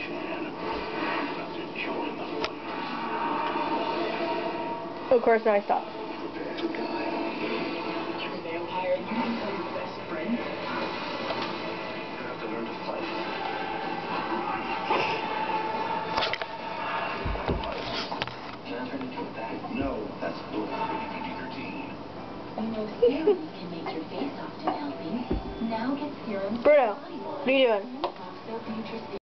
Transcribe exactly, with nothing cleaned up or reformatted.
Of course, now I stop. Vampire, you didn't tell your best friend. You have to learn to fight. Can I turn into a bat? No, that's bull for P G thirteen. You know serums can make your face often healthy. Now get serums. Bruno, what are you doing?